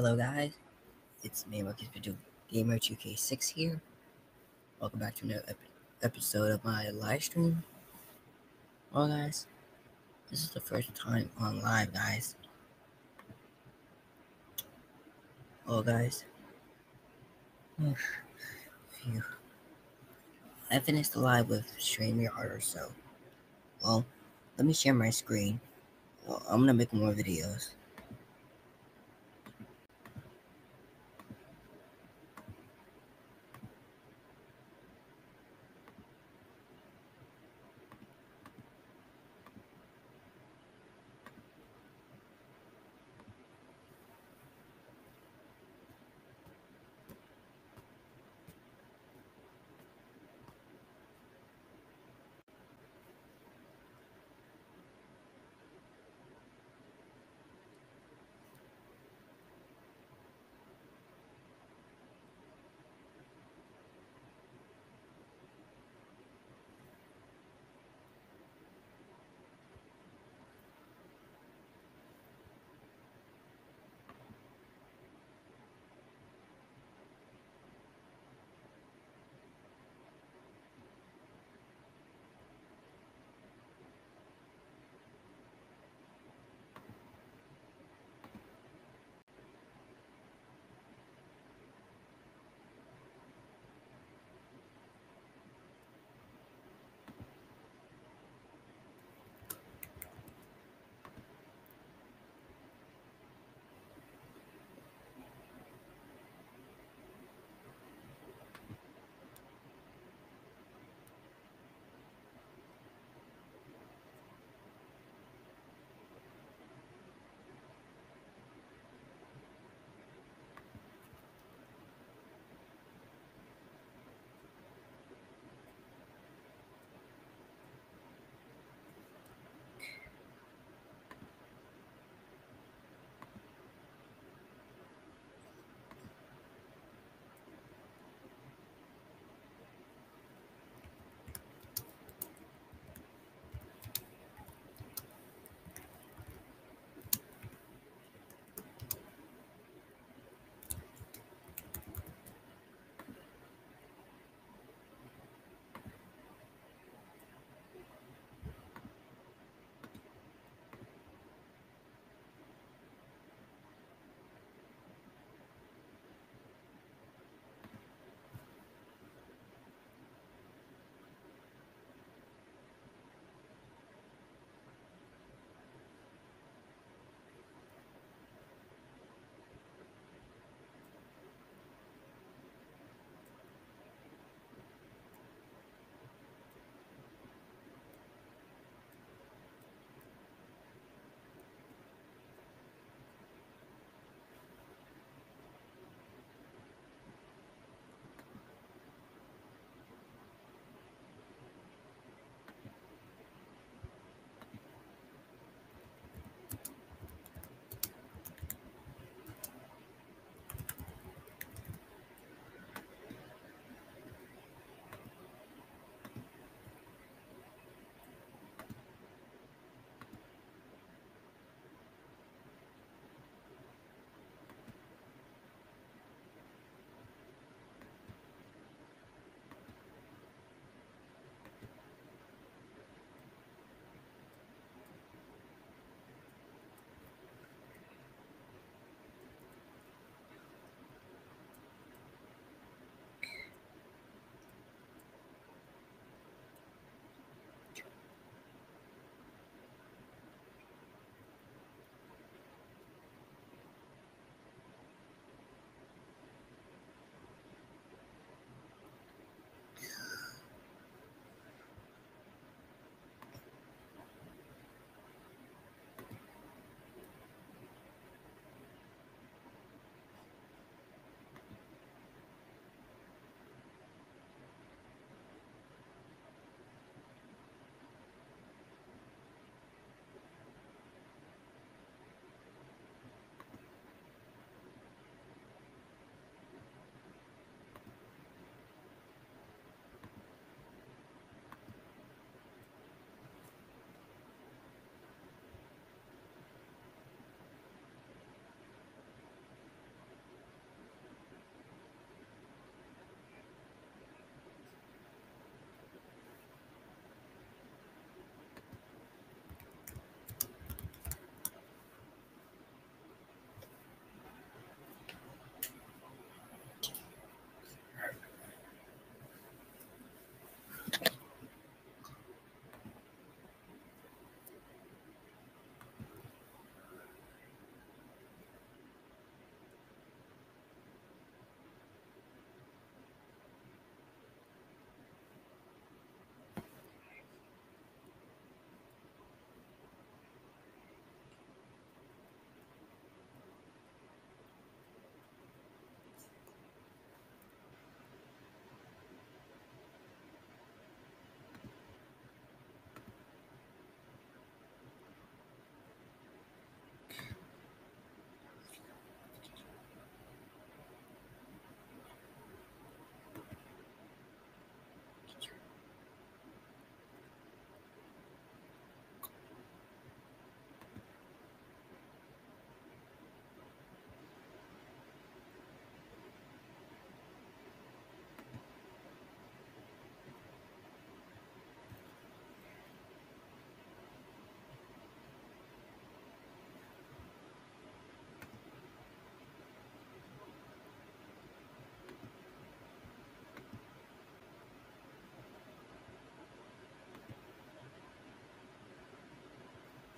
Hello guys, it's me, Marcus Purdue Gamer 2K6 here. Welcome back to another episode of my live stream. Well guys, this is the first time on live guys. Well guys, phew. I finished the live with StreamYard or so. Well, let me share my screen. Well, I'm gonna make more videos.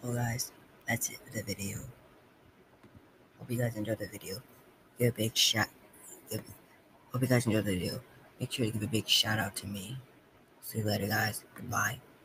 Well, guys, that's it for the video. Hope you guys enjoyed the video. Give a big shout. Hope you guys enjoyed the video. Make sure to give a big shout out to me. See you later, guys. Goodbye.